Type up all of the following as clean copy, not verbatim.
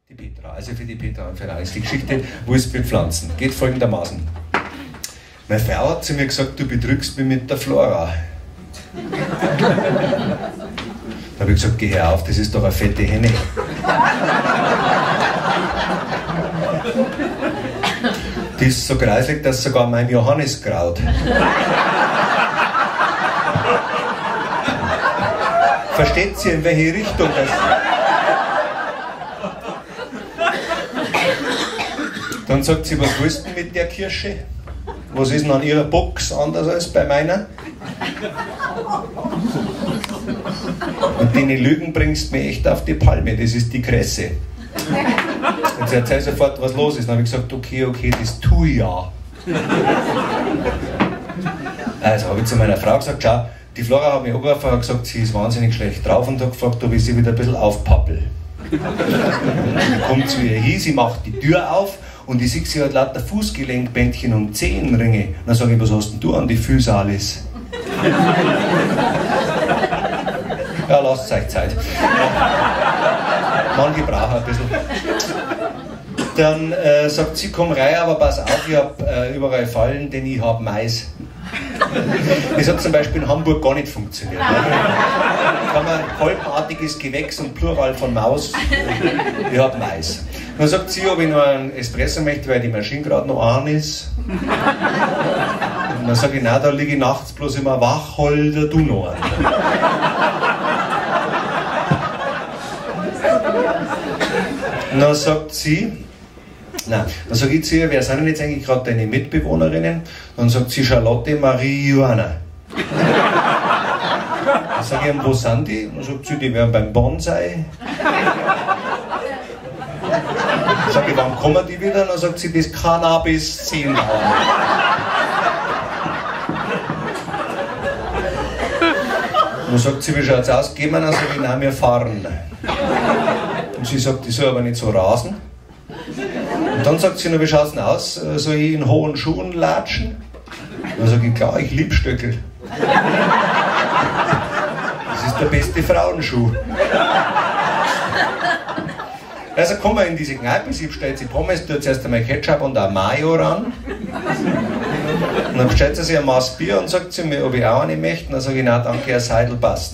Die Petra, also für die Petra und für alles. Die Geschichte, wo es mit Pflanzen geht folgendermaßen. Meine Frau hat zu mir gesagt, du betrügst mich mit der Flora. Da habe ich gesagt, geh her auf, das ist doch eine fette Henne. Die ist so greifig, dass sogar mein Johanniskraut. Versteht sie, in welche Richtung das... Dann sagt sie, was willst du mit der Kirsche? Was ist denn an ihrer Box anders als bei meiner? Und deine Lügen bringst mir echt auf die Palme, das ist die Kresse. Und sie erzählt sofort, was los ist. Dann habe ich gesagt, okay, das tue ich ja. Also habe ich zu meiner Frau gesagt, schau, die Flora hat mich angerufen und hat gesagt, sie ist wahnsinnig schlecht drauf und hat gefragt, ob ich sie wieder ein bisschen aufpappel. Dann kommt zu ihr hin, sie macht die Tür auf und ich sehe, sie hat lauter Fußgelenkbändchen und Zehenringe. Dann sage ich, was hast denn du an die Füße alles? Ja, lasst euch Zeit. Manche brauchen ein bisschen. Dann sagt sie, komm rein, aber pass auf, ich habe überall Fallen, denn ich habe Mais. Das hat zum Beispiel in Hamburg gar nicht funktioniert. Da kann man kolbenartiges Gewächs und Plural von Maus, ich habe Mais. Dann sagt sie, ob ich noch einen Espresso möchte, weil die Maschine gerade noch an ist. Und dann sage ich, nein, da liege ich nachts bloß immer wach, hol der du noch einen. Und dann sagt sie, nein, dann sage ich zu ihr, wer sind denn jetzt eigentlich gerade deine Mitbewohnerinnen? Dann sagt sie, Charlotte, Marie, Johanna. Dann sage ich, wo sind die? Dann sagt sie, die wären beim Bonsai. Dann sage ich, wann kommen die wieder? Dann sagt sie, das kann auch bis 10 dauern. Dann sagt sie, wie schaut es aus? Gehen wir? Dann sage ich, nein, wir fahren. Und sie sagt, ich soll aber nicht so rasen. Und dann sagt sie noch, wie schaut es denn aus? Soll ich in hohen Schuhen latschen? Dann sage ich, klar, ich liebe Stöckel. Das ist der beste Frauenschuh. Also kommen wir in diese Kneipe, sie bestellt sie Pommes, tut zuerst einmal Ketchup und auch Mayo ran. Und dann bestellt sie sich ein Maß Bier und sagt sie mir, ob ich auch eine möchte. Und dann sage ich, nein, danke, ein Seidel passt.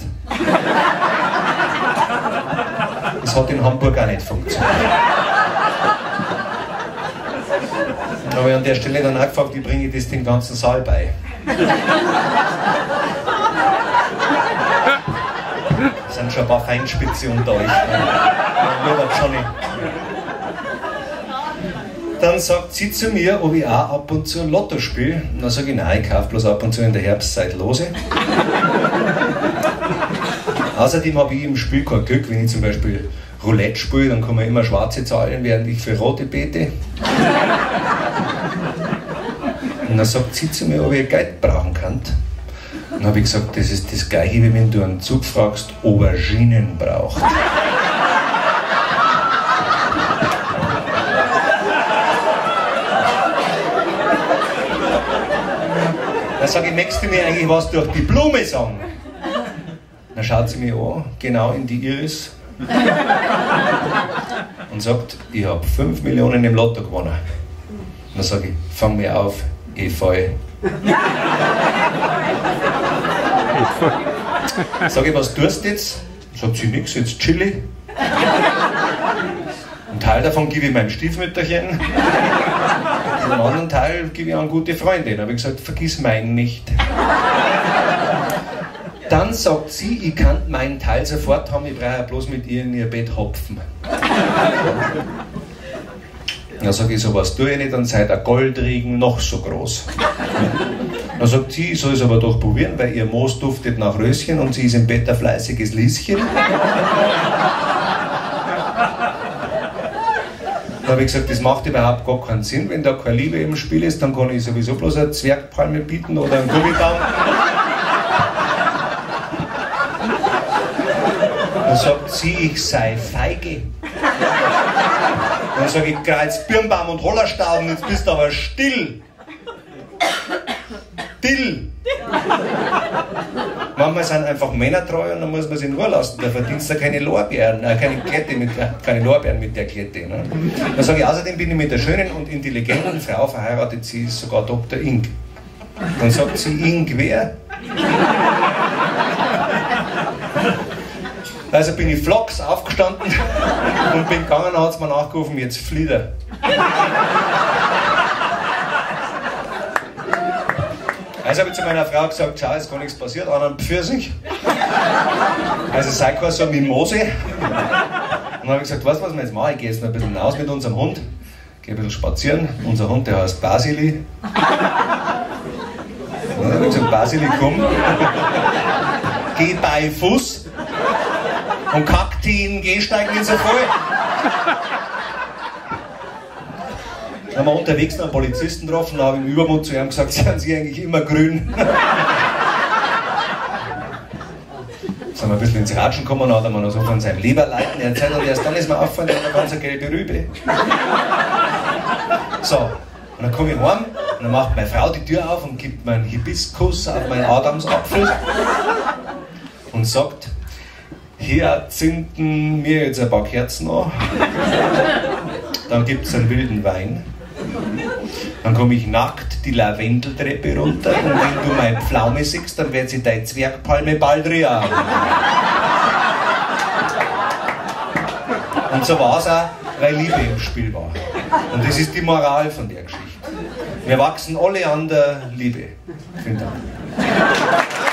Das hat in Hamburg auch nicht funktioniert. Da habe ich an der Stelle dann auch gefragt, wie bringe ich das den ganzen Saal bei? Es sind schon ein paar Feinspitze unter euch. Dann sagt sie zu mir, ob ich auch ab und zu ein Lotto spiele. Und dann sage ich, nein, ich kaufe bloß ab und zu in der Herbstzeit Lose. Außerdem habe ich im Spiel kein Glück, wenn ich zum Beispiel Roulette spiele, dann kann man immer schwarze zahlen, während ich für rote bete. Und dann sagt sie zu mir, ob ich Geld brauchen kann. Und dann habe ich gesagt, das ist das Gleiche, wie wenn du einen Zug fragst, ob er Schienen braucht. Dann sage ich, möchtest du mir eigentlich was durch die Blume sagen? Dann schaut sie mich an, genau in die Iris, und sagt, ich habe 5 Millionen im Lotto gewonnen. Dann sage ich, fang mir auf, ich fall. Sag ich, was tust du jetzt? Sagt sie, nix, jetzt Chili. Einen Teil davon gebe ich meinem Stiefmütterchen. Und einen anderen Teil gebe ich an gute Freundin. Da habe ich gesagt, vergiss meinen nicht. Dann sagt sie, ich kann meinen Teil sofort haben, ich brauche bloß mit ihr in ihr Bett hopfen. Dann sage ich, sowas tue ich nicht, dann sei der Goldregen noch so groß. Dann sagt sie, ich soll es aber doch probieren, weil ihr Moos duftet nach Röschen und sie ist im Bett ein fleißiges Lieschen. Dann habe ich gesagt, das macht überhaupt gar keinen Sinn, wenn da keine Liebe im Spiel ist, dann kann ich sowieso bloß eine Zwergpalme bieten oder einen Gummibaum. Dann sagt sie, ich sei feige. Dann sage ich, Kreuz, Birnbaum und Hollerstauden, jetzt bist du aber still. Dill. Manchmal sind einfach Männer treu und dann muss man sie in Ruhe lassen. Da verdienst du keine Lorbeeren, keine Lorbeeren mit der Klette. Ne? Dann sage ich, außerdem bin ich mit der schönen und intelligenten Frau verheiratet, sie ist sogar Dr. Ing. Dann sagt sie, Ing wer? Also bin ich flachs aufgestanden und bin gegangen, dann hat es mir nachgerufen, jetzt Flieder. Also habe ich zu meiner Frau gesagt, schau, ist gar nichts passiert, anderen Pfirsich. Also sei kein so Mimose. Und dann habe ich gesagt, weißt du, was wir jetzt machen? Ich gehe jetzt noch ein bisschen raus mit unserem Hund, gehe ein bisschen spazieren. Unser Hund, der heißt Basili. Und dann habe ich gesagt, Basili, komm, geh bei Fuß und kack die in den Gehsteig nicht so voll. Dann haben wir unterwegs noch einen Polizisten getroffen, dann habe ich im Übermut zu ihm gesagt, sind Sie eigentlich immer grün? Dann sind wir ein bisschen ins Ratschen gekommen, dann hat er mir noch so von seinem Leberleiten erzählt und erst dann ist mir aufgefallen, der hat eine ganz gelbe Rübe. So, und dann komme ich heim und dann macht meine Frau die Tür auf und gibt mir einen Hibiskus auf meinen Adamsapfel und sagt, hier zünden mir jetzt ein paar Kerzen an, dann gibt es einen wilden Wein. Dann komme ich nackt die Lavendeltreppe runter und wenn du meine Pflaume siehst, dann wird sie deine Zwergpalme bald real. Und so war es auch, weil Liebe im Spiel war. Und das ist die Moral von der Geschichte. Wir wachsen alle an der Liebe. Vielen Dank.